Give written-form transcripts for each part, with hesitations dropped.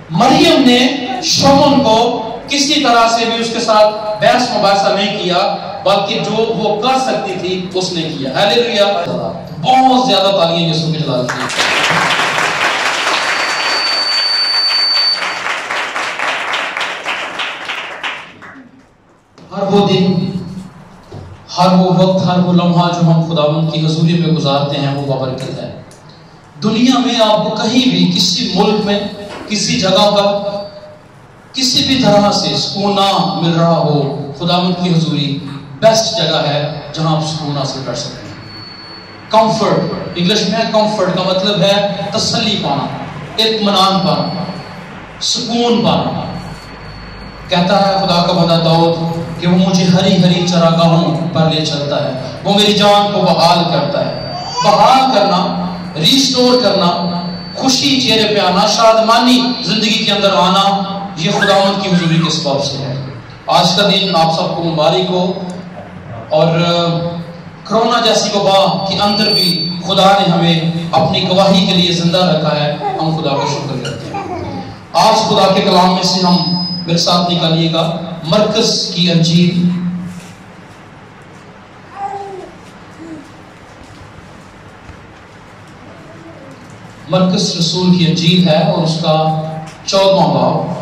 مریم نے شمعون کو کسی طرح سے بھی اس کے ساتھ بحث مباحثہ نہیں کیا، بلکہ جو وہ کر سکتی تھی اس نے کیا۔ ہیلیلویا! بہت زیادہ تالیاں یسوع کی جلال کے لیے۔ ہر وہ دن، ہر وہ وقت، ہر وہ لمحہ جو ہم خداوند کی حضوری میں گزارتے ہیں وہ بابرکت ہے۔ دنیا میں آپ کو کہیں بھی، کسی ملک میں، کسی جگہ پر کسی بھی طرح سے سکون نہ مل رہا ہو، خداوند کی حضوری بیسٹ جگہ ہے جہاں آپ سکون حاصل کر سکتے ہیں۔ کمفرٹ، انگلش میں کمفرٹ کا مطلب ہے تسلی پانا، اطمینان پانا، سکون پانا۔ کہتا ہے خدا کا بندہ داؤد کہ وہ مجھے ہری ہری چراگاہوں پر لے چلتا ہے، وہ میری جان کو بحال کرتا ہے۔ بحال کرنا، ریسٹور کرنا، خوشی چہرے پہ آنا، شادمانی زندگی کے اندر آنا، یہ خداوند کی حضوری کے سبب سے ہے۔ آج کا دن آپ سب کو مبارک ہو، اور کرونا جیسی وبا کے اندر بھی خدا نے ہمیں اپنی گواہی کے لیے زندہ رکھا ہے، ہم خدا کا شکر کرتے ہیں۔ آج خدا کے کلام میں سے ہم میرے ساتھ نکالیے گا مرکز کی انجیل، مرکز رسول کی انجیل ہے اور اس کا 14واں باب،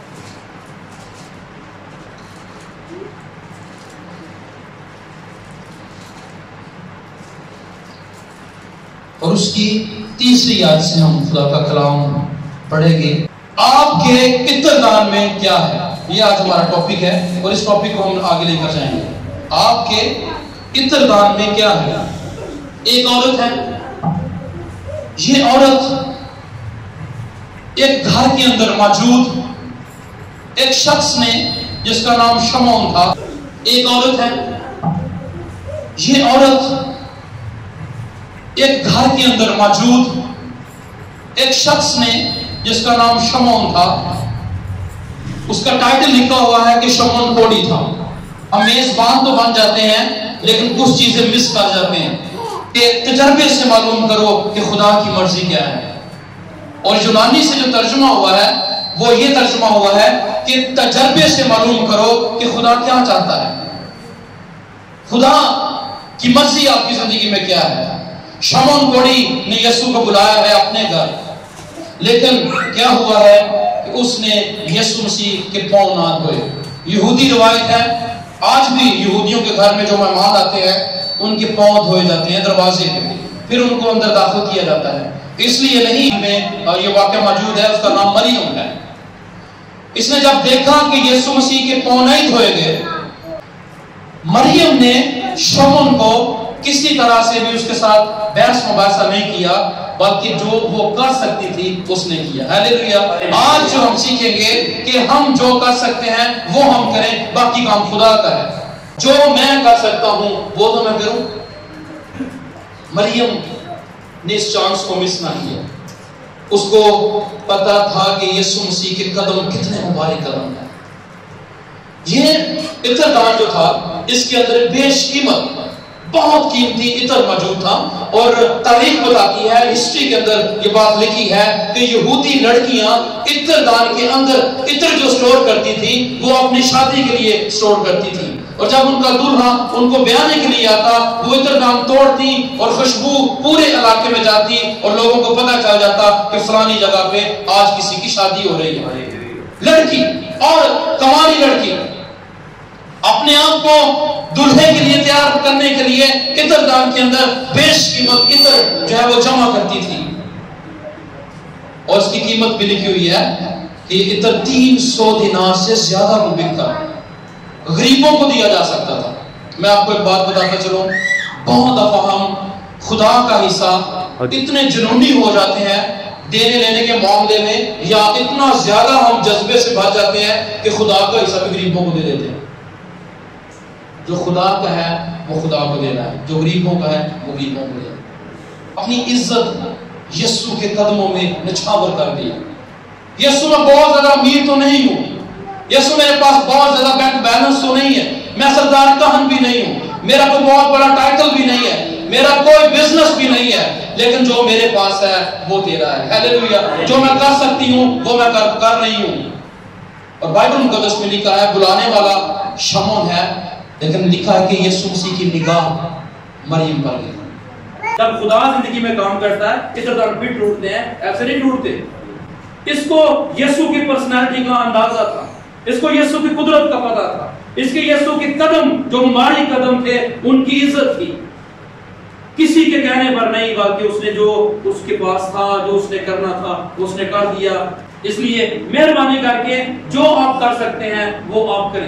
اور اس کی 3 آیت سے ہم خدا کا کلام پڑھیں گے۔ آپ کے عطردان میں کیا ہے، یہ آج ہمارا ٹاپک ہے، اور اس ٹاپک کو ہم آگے لے کر جائیں گے۔ آپ کے عطردان میں کیا ہے؟ ایک عورت ہے، یہ عورت ایک گھر کے اندر موجود ایک شخص نے جس کا نام شمعون تھا، ایک عورت ہے، یہ عورت ایک گھر کے اندر موجود ایک شخص نے جس کا نام شمعون تھا، اس کا ٹائٹل لکھا ہوا ہے کہ شمعون کوڑی تھا۔ ہم میزبان تو بن جاتے ہیں لیکن کچھ چیزیں مس کر جاتے ہیں کہ تجربے سے معلوم کرو کہ خدا کی مرضی کیا ہے۔ اور یونانی سے جو ترجمہ ہوا ہے وہ یہ ترجمہ ہوا ہے کہ تجربے سے معلوم کرو کہ خدا کیا چاہتا ہے، خدا کی مرضی آپ کی زندگی میں کیا ہے۔ شمعون کوڑی نے یسوع کو بلایا ہے اپنے گھر، لیکن کیا ہوا ہے کہ اس نے یسوع مسیح کے پاؤں نہ دھوئے۔ یہودی روایت ہے، آج بھی یہودیوں کے گھر میں جو مہمان آتے ہیں ان کے پاؤں دھوئے جاتے ہیں دروازے پہ، پھر ان کو اندر داخل کیا جاتا ہے۔ اس لیے نہیں میں یہ واقعہ موجود ہے، اس کا نام مریم ہے۔ اس نے جب دیکھا کہ یسوع مسیح کے پاؤں نہیں دھوئے گئے، مریم نے شمعون کو کسی طرح سے بھی اس کے ساتھ بحث مباحثہ نہیں کیا، بلکہ جو وہ کر سکتی تھی اس نے کیا۔ ہیلیلویا! آج جو ہم سیکھیں گے کہ ہم جو کر سکتے ہیں وہ ہم کریں، باقی کام خدا کا ہے۔ جو میں کر سکتا ہوں وہ تو میں کروں۔ مریم نے اس چانس کو مس نہ کیا، اس کو پتا تھا کہ یسوع مسیح کے قدم کتنے مبارک قدم ہیں۔ یہ عطردان جو تھا اس کے اندر بیش قیمت، بہت قیمتی عطر موجود تھا، اور تاریخ بتاتی ہے، ہسٹری کے اندر یہ بات لکھی ہے کہ یہودی لڑکیاں عطردان کے اندر عطر جو سٹور کرتی تھی وہ اپنی شادی کے لیے سٹور کرتی تھی، اور جب ان کا دلہا ان کو بیانے کے لیے آتا وہ عطردان توڑتی اور خوشبو پورے علاقے میں جاتی اور لوگوں کو پتہ چل جاتا کہ فلانی جگہ پہ آج کسی کی شادی ہو رہی ہے۔ لڑکی اور کماری لڑکی اپنے آپ کو دلہے کے لیے تیار کرنے کے لیے عطردان کے اندر بیش قیمت عطر جو ہے وہ جمع کرتی تھی، اور اس کی قیمت بھی لکھی ہوئی ہے کہ عطر 300 دینار سے زیادہ کو بکتا، غریبوں کو دیا جا سکتا تھا۔ میں آپ کو ایک بات بتاتا چلوں، بہت دفعہ ہم خدا کا حصہ اتنے جنونی ہو جاتے ہیں دینے لینے کے معاملے میں، یا اتنا زیادہ ہم جذبے سے بھر جاتے ہیں کہ خدا کا حصہ بھی غریبوں کو دے دیتے ہیں۔ جو خدا کا ہے وہ خدا کو دینا ہے، جو غریبوں کا ہے وہ غریبوں کو دینا ہے۔ اپنی عزت یسوع کے قدموں میں نچھاور کر دیا۔ یسوع میں بہت زیادہ امیر تو نہیں ہوں، یسوع میرے پاس بہت زیادہ بینک بیلنس تو نہیں ہے، میں سردار کہن بھی نہیں ہوں، میرا کوئی بہت بڑا ٹائٹل بھی نہیں ہے، میرا کوئی بزنس بھی نہیں ہے، لیکن جو میرے پاس ہے وہ تیرا ہے. ہاللیلویا. جو میں کر سکتی ہوں وہ میں کر رہی ہوں. اور بائبل مقدس میں لکھا ہے بلانے والا شمعون ہے، لیکن لکھا ہے کہ یسوع مسیح کی نگاہ مریم پر گئی. جب خدا زندگی میں کام کرتا ہے اس طرح بھی ٹوٹتے ہیں، ایسے نہیں ٹوٹتے. اس کو یسوع کی پرسنالٹی کا اندازہ تھا، اس کو یسوع کی قدرت کا پتہ تھا، اس کے یسوع کے قدم جو مبارک قدم تھے ان کی عزت تھی. کسی کے کہنے پر نہیں، بلکہ اس نے جو اس کے پاس تھا، جو اس نے کرنا تھا اس نے کر دیا. اس لیے مہربانی کر کے جو آپ کر سکتے ہیں وہ آپ کریں.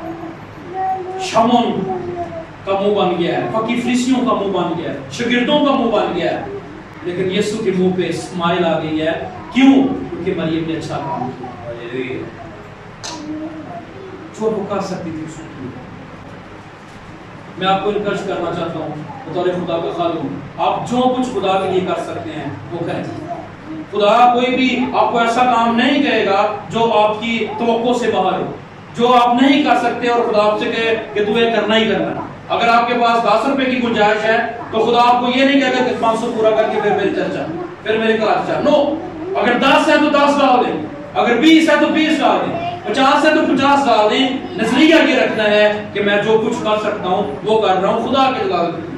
شمعون کا منہ بن گیا ہے، فقیر فریسیوں کا منہ بن گیا ہے، شاگردوں کا منہ بن گیا ہے، لیکن یسوع کے منہ پہ اسمائل آ گئی ہے. کیوں؟ کیونکہ مریم نے اچھا کام کیا جو وہ کر سکتی تھی. میں آپ کو انکرج کرنا چاہتا ہوں بطور خدا کا خادم، آپ جو کچھ خدا کے لیے کر سکتے ہیں وہ کریں. خدا کوئی بھی آپ کو ایسا کام نہیں کرے گا جو آپ کی توقع سے باہر ہو، جو آپ نہیں کر سکتے اور خدا آپ سے کہے کہ تو یہ کرنا ہی کرنا. اگر آپ کے پاس 10 روپے کی گنجائش ہے تو خدا آپ کو یہ نہیں کہے گا کہ 500 پورا کر کے پھر میری چرچا، پھر میرے کلاس چاہ. نو، اگر 10 ہے تو 10 ڈال دیں، اگر 20 ہے تو 20 ڈال دیں، 50 ہے تو 50 ڈال دیں. نظریہ یہ رکھنا ہے کہ میں جو کچھ کر سکتا ہوں وہ کر رہا ہوں خدا کے جلال کے لیے.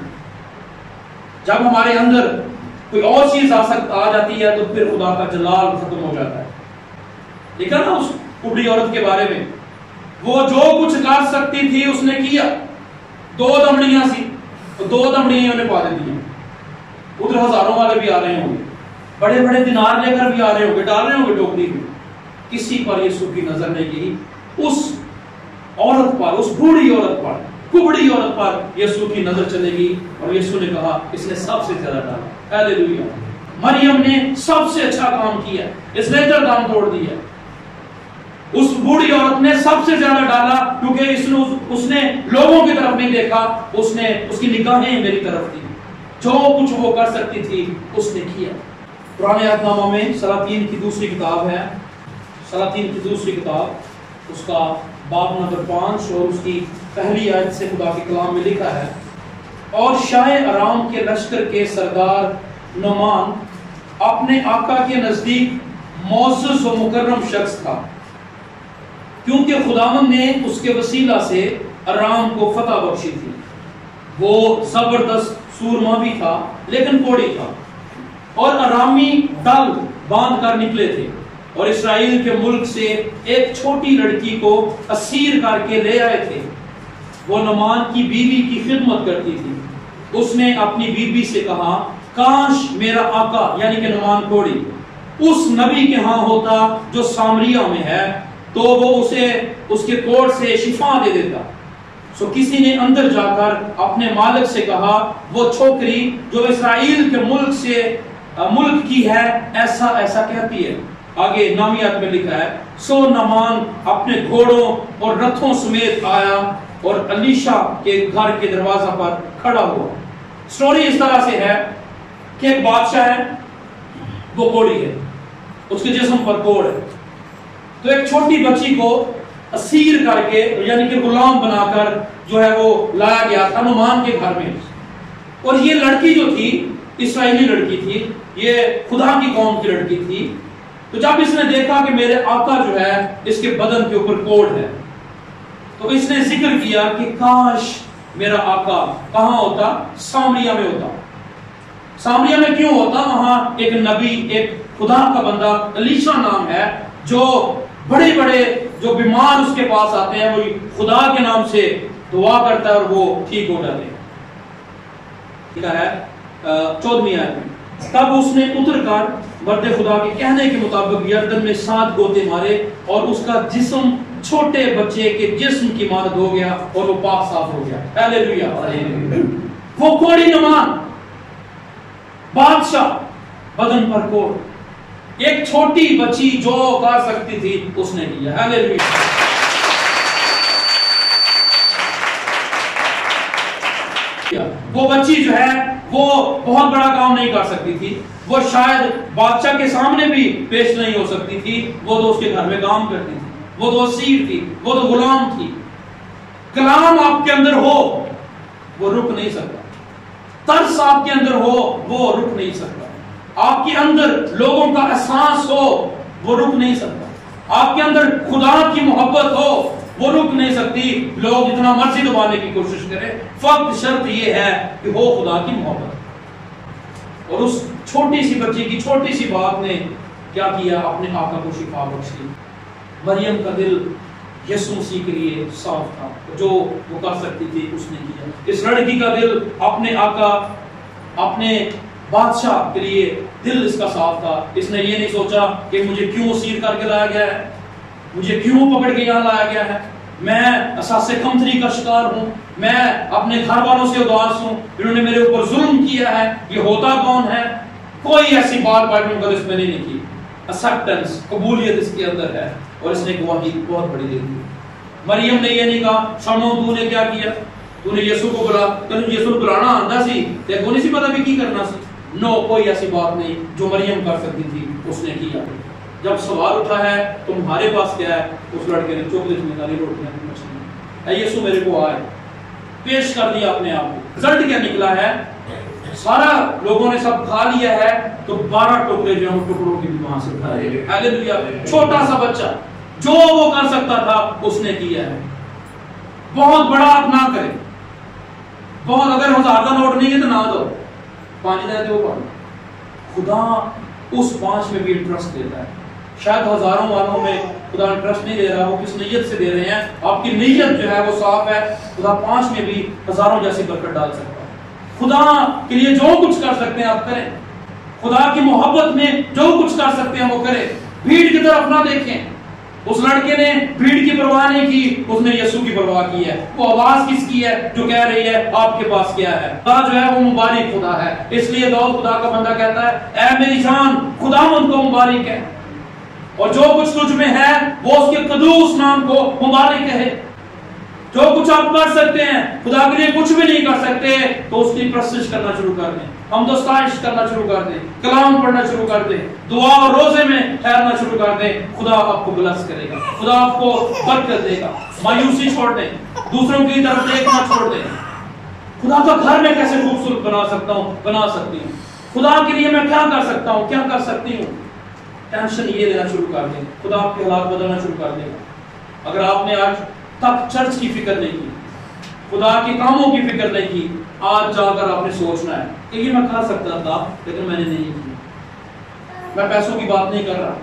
جب ہمارے اندر کوئی اور چیز آ جاتی ہے تو پھر خدا کا جلال ختم ہو جاتا ہے. دیکھا نا اس بوڑھی عورت کے بارے میں، وہ جو کچھ کر سکتی تھی اس نے کیا. 2 دمڑیاں سی، 2 دمڑیاں نے پالے دی. ادھر ہزاروں والے بھی آ رہے ہوں گے، بڑے بڑے دینار لے کر بھی آ رہے ہوں گے، ڈال رہے ہوں گے ٹوکری میں. کسی پر یسوع کی نظر نہیں گئی. اس عورت پر، اس بوڑھی عورت پر، کبڑی عورت پر یسوع کی نظر چلے گی اور یسوع نے کہا اس نے سب سے زیادہ ڈالا. ہاللیلویا. مریم نے سب سے اچھا کام کیا، اس نے دام توڑ دیا. اس بوڑھی عورت نے سب سے زیادہ ڈالا کیونکہ اس نے لوگوں کی طرف نہیں دیکھا، اس کی نگاہیں میری طرف تھی. جو کچھ وہ کر سکتی تھی اس نے کیا. پرانے عہد نامہ میں سلاطین کی دوسری کتاب ہے، سلاطین کی دوسری کتاب، اس کا باب نمبر 5 اور اس کی پہلی آیت سے خدا کے کلام میں لکھا ہے، اور شاہ ارام کے لشکر کے سردار نعمان اپنے آقا کے نزدیک معزز و مکرم شخص تھا، کیونکہ خداوند نے اس کے وسیلہ سے ارام کو فتح بخشی تھی. وہ زبردست سورما بھی تھا لیکن کوڑی تھا، اور ارامی دل باندھ کر نکلے تھے اور اسرائیل کے ملک سے ایک چھوٹی لڑکی کو اسیر کر کے لے آئے تھے. وہ نعمان کی بیوی کی خدمت کرتی تھی. اس نے اپنی بیوی سے کہا کاش میرا آقا یعنی کہ نعمان کوڑی اس نبی کے ہاں ہوتا جو سامریہ میں ہے، تو وہ اسے اس کے کوڑ سے شفا دے دیتا. سو کسی نے اندر جا کر اپنے مالک سے کہا وہ چھوکری جو اسرائیل کے ملک کی ہے ایسا ایسا کہتی ہے. آگے نامیات میں لکھا ہے، سو نعمان اپنے گھوڑوں اور رتھوں سمیت آیا اور الیشا کے گھر کے دروازہ پر کھڑا ہوا. سٹوری اس طرح سے ہے کہ ایک بادشاہ ہے، وہ کوڑی ہے، اس کے جسم پر کوڑ ہے. تو ایک چھوٹی بچی کو اسیر کر کے یعنی کہ غلام بنا کر جو ہے وہ لایا گیا تھا نعمان کے گھر میں. اور یہ لڑکی جو تھی اسرائیلی لڑکی تھی، یہ خدا کی قوم کی لڑکی تھی. تو جب اس نے دیکھا کہ میرے آقا جو ہے اس کے بدن کے اوپر کوڑ ہے، تو اس نے ذکر کیا کہ کاش میرا آقا کہاں ہوتا، سامریہ میں ہوتا. سامریہ میں کیوں ہوتا؟ وہاں ایک نبی، ایک خدا کا بندہ الیشا نام ہے، جو بڑے بڑے جو بیمار اس کے پاس آتے ہیں وہ خدا کے نام سے دعا کرتا ہے اور وہ ٹھیک ہو جاتے ہیں. لکھا ہے 14ویں آیت میں، تب اس نے اتر کر مرد خدا کے کہنے کے مطابق یردن میں 7 گوتے مارے اور اس کا جسم چھوٹے بچے کے جسم کی مانند ہو گیا اور وہ پاک صاف ہو گیا. ہاللیلویا. وہ کوڑی نعمان بادشاہ، بدن پر کوڑ، ایک چھوٹی بچی جو کر سکتی تھی اس نے کیا. ہاللیلویا. وہ بچی جو ہے وہ بہت بڑا کام نہیں کر سکتی تھی، وہ شاید بادشاہ کے سامنے بھی پیش نہیں ہو سکتی تھی، وہ تو اس کے گھر میں کام کرتی تھی، وہ تو اسیر تھی، وہ تو غلام تھی. کلام آپ کے اندر ہو وہ رک نہیں سکتا. ترس آپ کے اندر ہو وہ رک نہیں سکتا، آپ کے اندر لوگوں کا احساس ہو وہ رک نہیں سکتا، آپ کے اندر خدا کی محبت ہو وہ رک نہیں سکتی۔ لوگ جتنا مرضی دبانے کی کوشش کریں، فقط شرط یہ ہے کہ ہو خدا کی محبت۔ اور اس چھوٹی سی بچی کی چھوٹی سی بات نے کیا کیا؟ اپنے آقا کو شفا بخشی۔ مریم کا دل یسوع مسیح کے لیے صاف تھا، جو وہ کر سکتی تھی اس نے کیا۔ اس لڑکی کا دل اپنے آقا، اپنے بادشاہ کے لیے دل اس کا صاف تھا۔ اس نے یہ نہیں سوچا کہ مجھے کیوں اسیر کر کے لایا گیا ہے، مجھے کیوں پکڑ کے یہاں لایا گیا ہے، میں احساس کمتری کا شکار ہوں، میں اپنے گھر والوں سے اداس ہوں، انہوں نے میرے اوپر ظلم کیا ہے، یہ ہوتا کون ہے؟ کوئی ایسی بات بائبل مقدس میں نہیں لکھی۔ ایکسیپٹنس، قبولیت اس کے اندر ہے، اور اس نے گواہی بہت بڑی دے دی۔ مریم نے یہ نہیں کہا شمعون تو نے کیا کیا، تو نے یسوع کو بلا، تینوں یسوع بلانا آندا سی تے کو نہیں سی پتہ بھی کی کرنا سی۔ نو، کوئی ایسی بات نہیں جو مریم کر سکتی تھی اس نے کیا۔ جب سوال اٹھا ہے تمہارے پاس کیا ہے، اس لڑکے نے چوکلے میں ڈالی روٹیاں مچھلی، اے یسوع میرے کو آئے، پیش کر دیا اپنے آپ کو۔ رزلٹ کیا نکلا ہے؟ سارا لوگوں نے سب کھا لیا ہے تو 12 ٹکڑے جو ہیں ٹکڑوں کی بھی وہاں سے کھائے۔ ہاللویا! چھوٹا سا بچہ جو وہ کر سکتا تھا اس نے کیا ہے۔ بہت بڑا آپ نہ کریں، بہت، اگر 1000 کا نوٹ نہیں ہے تو نہ دو، 5 دے دو پڑھ۔ خدا اس 5 میں بھی انٹرسٹ دیتا ہے۔ شاید ہزاروں والوں میں خدا انٹرسٹ نہیں دے رہا، وہ کس نیت سے دے رہے ہیں، آپ کی نیت جو ہے وہ صاف ہے، خدا 5 میں بھی ہزاروں جیسی برکت ڈال سکتا ہے۔ خدا کے لیے جو کچھ کر سکتے ہیں آپ کریں، خدا کی محبت میں جو کچھ کر سکتے ہیں وہ کریں۔ بھیڑ کی طرف نہ دیکھیں۔ اس لڑکے نے بھیڑ کی پرواہ نہیں کی، اس نے یسوع کی پرواہ کی ہے۔ وہ آواز کس کی ہے جو کہہ رہی ہے آپ کے پاس کیا ہے؟ خدا جو ہے وہ مبارک خدا ہے، اس لیے داؤد خدا کا بندہ کہتا ہے اے میری جان خداوند کو مبارک ہے، اور جو کچھ تجھ میں ہے وہ اس کے قدوس نام کو مبارک ہے۔ جو کچھ آپ کر سکتے ہیں، خدا کے لیے کچھ بھی نہیں کر سکتے تو اس کی پرستش کرنا شروع کر دیں، حمد و ستائش کرنا شروع کر دیں، کلام پڑھنا شروع کر دیں، دعا اور روزے میں ٹھہرنا شروع کر دیں۔ خدا آپ کو بلس کرے گا، خدا آپ کو برکت دے گا۔ مایوسی چھوڑ دیں، دوسروں کی طرف دیکھنا چھوڑ دیں۔ خدا کا گھر میں کیسے خوبصورت بنا سکتا ہوں، بنا سکتی ہوں، خدا کے لیے میں کیا کر سکتا ہوں، کیا کر سکتی ہوں۔ ٹینشن یہ لینا شروع کر دیں، خدا آپ کے حالات بدلنا شروع کر دے گا۔ اگر آپ نے آج تک چرچ کی فکر نہیں کی، خدا کے کاموں کی فکر نہیں کی، آج جا کر آپ نے سوچنا ہے کہ یہ میں کر سکتا تھا لیکن میں نے نہیں کی۔ میں پیسوں کی بات نہیں کر رہا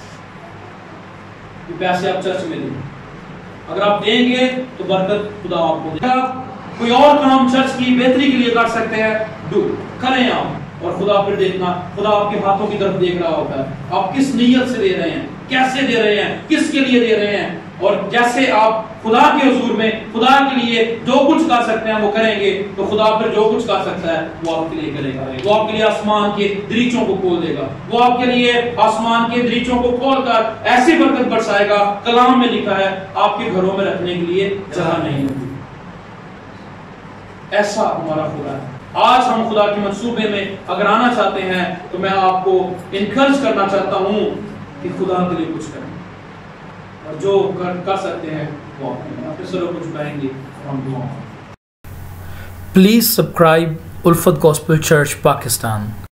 کہ پیسے آپ چرچ میں دیں، اگر آپ دیں گے تو برکت خدا آپ کو دے گا۔ کوئی اور کام چرچ کی بہتری کے لیے کر سکتے ہیں، کریں آپ، اور خدا پھر دیکھنا، خدا آپ کے ہاتھوں کی طرف دیکھ رہا ہوتا ہے، آپ کس نیت سے دے رہے ہیں، کیسے دے رہے ہیں، کس کے لیے دے رہے ہیں۔ اور جیسے آپ خدا کے حضور میں خدا کے لیے جو کچھ کر سکتے ہیں وہ کریں گے تو خدا پھر جو کچھ کر سکتا ہے وہ آپ کے لیے کرے گا۔ وہ آپ کے لیے آسمان کے دریچوں کو کھول دے گا، وہ آپ کے لیے آسمان کے دریچوں کو کھول کر ایسی برکت برسائے گا۔ کلام میں لکھا ہے آپ کے گھروں میں رکھنے کے لیے جگہ نہیں ہوگی۔ ایسا ہمارا خدا ہے۔ آج ہم خدا کے منصوبے میں اگر آنا چاہتے ہیں تو میں آپ کو انکرج کرنا چاہتا ہوں کہ خدا کے لیے کچھ کریں، اور جو کر سکتے ہیں وہ اپنے سروں کو جھکائیں گے اور ہم دعا۔ Please subscribe Ulfat Gospel Church Pakistan.